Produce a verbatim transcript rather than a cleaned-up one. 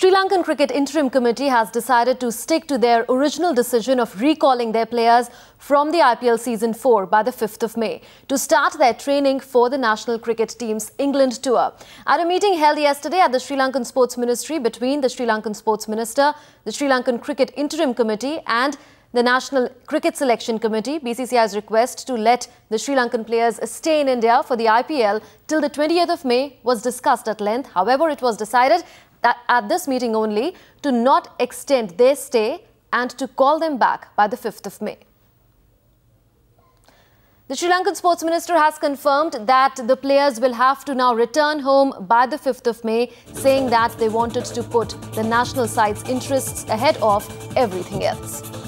Sri Lankan Cricket Interim Committee has decided to stick to their original decision of recalling their players from the I P L Season four by the fifth of May to start their training for the national cricket team's England tour. At a meeting held yesterday at the Sri Lankan Sports Ministry between the Sri Lankan Sports Minister, the Sri Lankan Cricket Interim Committee and the National Cricket Selection Committee, B C C I's request to let the Sri Lankan players stay in India for the I P L till the twentieth of May was discussed at length. However, it was decided that at this meeting only to not extend their stay and to call them back by the fifth of May. The Sri Lankan Sports Minister has confirmed that the players will have to now return home by the fifth of May, saying that they wanted to put the national side's interests ahead of everything else.